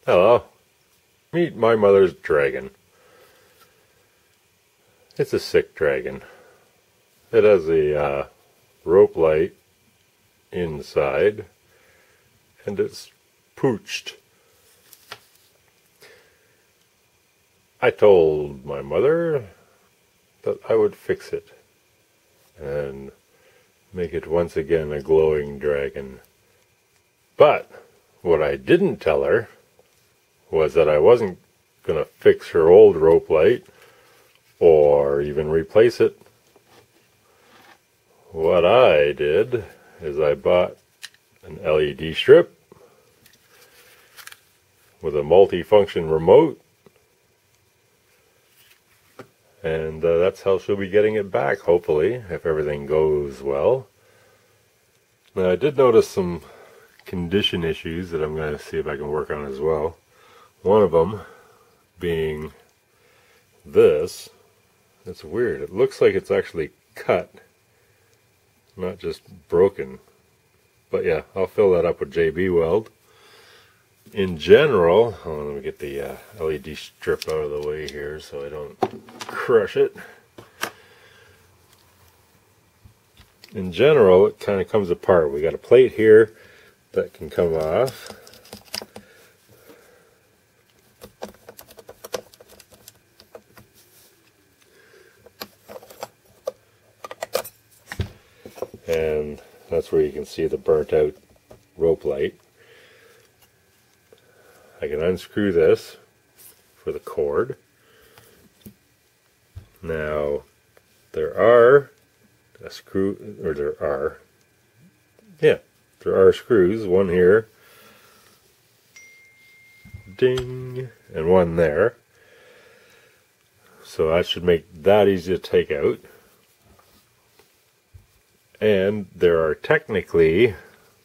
Hello. Meet my mother's dragon. It's a sick dragon. It has a rope light inside, and it's pooched. I told my mother that I would fix it and make it once again a glowing dragon. But what I didn't tell her was that I wasn't going to fix her old rope light or even replace it. What I did is I bought an LED strip with a multi-function remote, and that's how she'll be getting it back, hopefully, if everything goes well. Now, I did notice some condition issues that I'm going to see if I can work on as well. One of them being this. It's weird. It looks like it's actually cut, not just broken. But yeah, I'll fill that up with JB weld. In general, let me get the LED strip out of the way here so I don't crush it. In general, it kind of comes apart. We got a plate here that can come off. And that's where you can see the burnt out rope light. I can unscrew this for the cord. Now, there are screws, one here, ding, and one there. So that should make that easy to take out. And there are technically,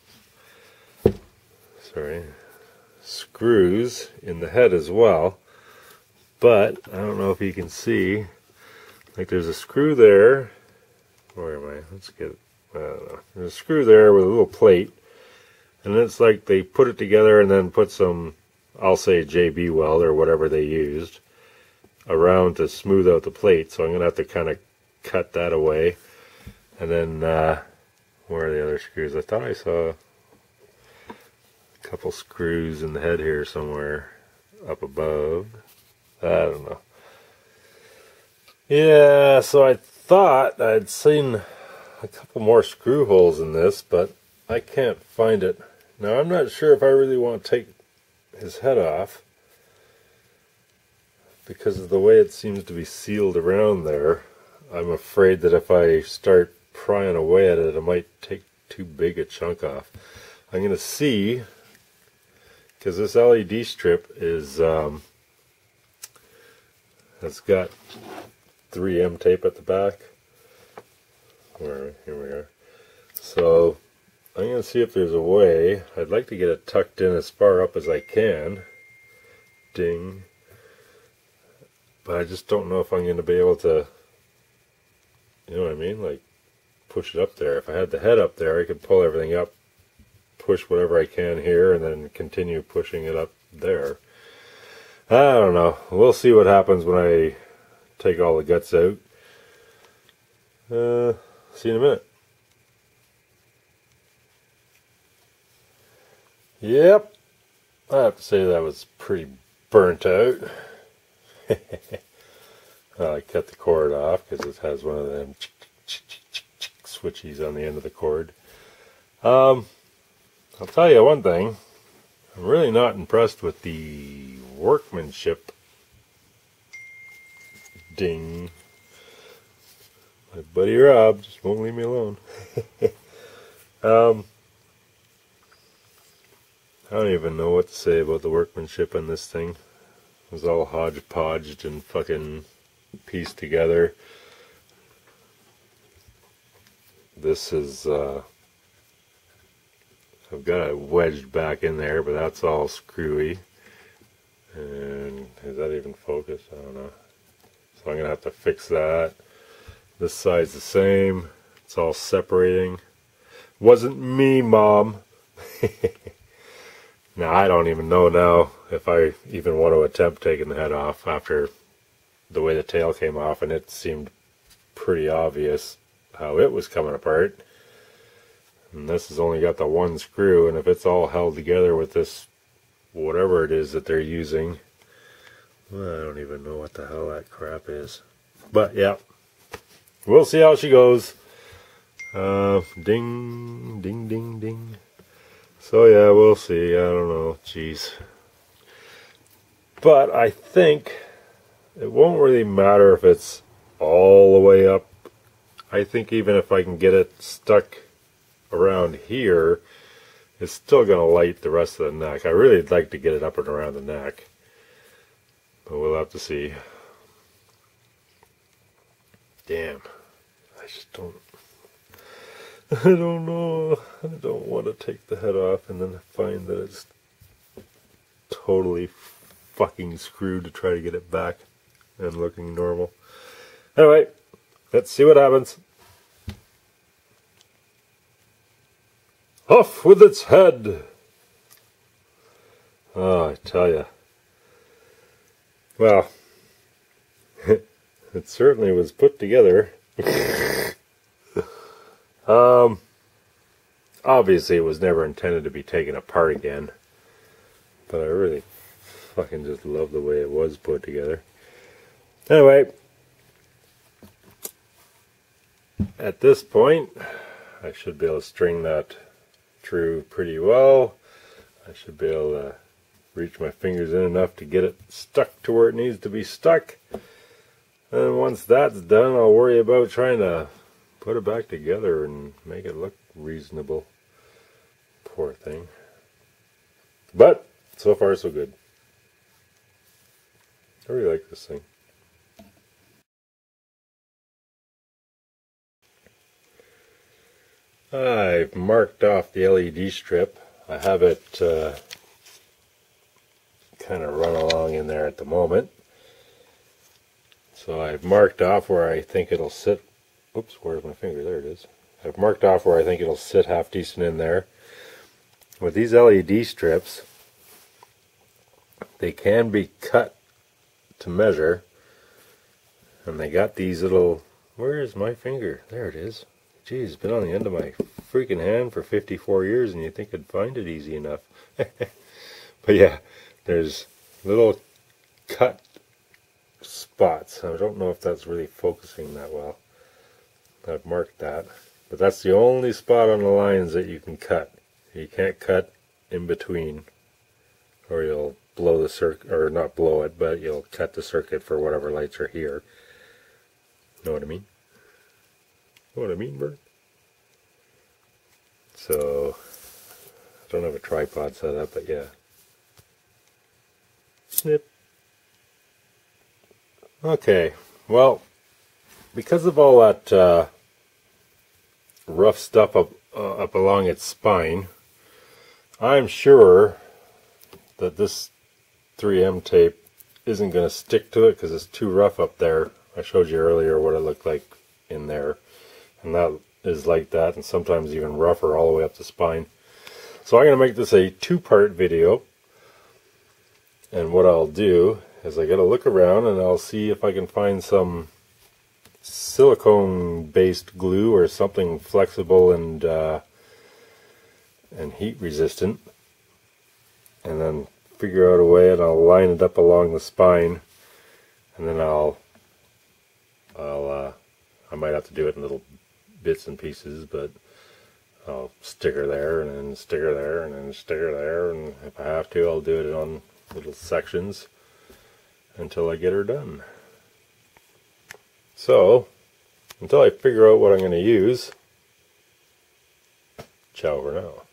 screws in the head as well, but I don't know if you can see, like there's a screw there. Where am I? Let's get it. I don't know. There's a screw there with a little plate, and it's like they put it together and then put some, I'll say JB weld or whatever they used around to smooth out the plate. So I'm gonna have to kind of cut that away. And then, where are the other screws? I thought I saw a couple screws in the head here somewhere up above. I don't know. Yeah, so I thought I'd seen a couple more screw holes in this, but I can't find it. Now, I'm not sure if I really want to take his head off because of the way it seems to be sealed around there. I'm afraid that if I start prying away at it, I might take too big a chunk off. I'm going to see, because this LED strip is has got 3M tape at the back. Here we are. So I'm going to see if there's a way. I'd like to get it tucked in as far up as I can. Ding. But I just don't know if I'm going to be able to, you know what I mean? Like, push it up there. If I had the head up there, I could pull everything up, push whatever I can here, and then continue pushing it up there. I don't know. We'll see what happens when I take all the guts out. See you in a minute. Yep. I have to say that was pretty burnt out. I cut the cord off because it has one of them switchies on the end of the cord. I'll tell you one thing. I'm really not impressed with the workmanship. Ding. My buddy Rob just won't leave me alone. I don't even know what to say about the workmanship on this thing. It was all hodgepodged and fucking pieced together. This is, I've got it wedged back in there, but that's all screwy. And is that even focused? I don't know. So I'm going to have to fix that. This side's the same. It's all separating. Wasn't me, Mom. Now I don't even know now if I even want to attempt taking the head off after the way the tail came off, and it seemed pretty obvious how it was coming apart. And this has only got the one screw, and if it's all held together with this whatever it is that they're using, well, I don't even know what the hell that crap is. But yeah, we'll see how she goes. Ding, ding, ding, ding. So yeah, we'll see. I don't know. Jeez. But I think it won't really matter if it's all the way up. I think even if I can get it stuck around here, it's still going to light the rest of the neck. I really would like to get it up and around the neck, but we'll have to see. Damn. I just don't... I don't know. I don't want to take the head off and then find that it's totally fucking screwed to try to get it back and looking normal. Anyway, let's see what happens. Off with its head! Oh, I tell ya. Well, it certainly was put together. Obviously it was never intended to be taken apart again, but I really fucking just love the way it was put together. Anyway, at this point, I should be able to string that true pretty well. I should be able to reach my fingers in enough to get it stuck to where it needs to be stuck. And once that's done, I'll worry about trying to put it back together and make it look reasonable. Poor thing. But so far so good. I really like this thing. I've marked off the LED strip. I have it kind of run along in there at the moment. So I've marked off where I think it'll sit. Oops, where's my finger? There it is. I've marked off where I think it'll sit half decent in there. With these LED strips, they can be cut to measure. And they got these little... Where is my finger? There it is. Geez, it's been on the end of my freaking hand for 54 years and you'd think I'd find it easy enough. But yeah, there's little cut spots. I don't know if that's really focusing that well. I've marked that. But that's the only spot on the lines that you can cut. You can't cut in between, or you'll blow the circuit, or not blow it, but you'll cut the circuit for whatever lights are here. Know what I mean? Know what I mean, Bert? So, I don't have a tripod set up, but yeah. Snip. Okay, well, because of all that rough stuff up along its spine, I'm sure that this 3M tape isn't going to stick to it because it's too rough up there. I showed you earlier what it looked like in there, and that is like that, and sometimes even rougher all the way up the spine. So I'm going to make this a two-part video, and what I'll do is I got to look around and I'll see if I can find some silicone based glue or something flexible and heat resistant, and then figure out a way, and I'll line it up along the spine, and then I might have to do it in little bits and pieces, but I'll stick her there and then stick her there and then stick her there, and if I have to I'll do it on little sections until I get her done. So until I figure out what I'm going to use, ciao for now.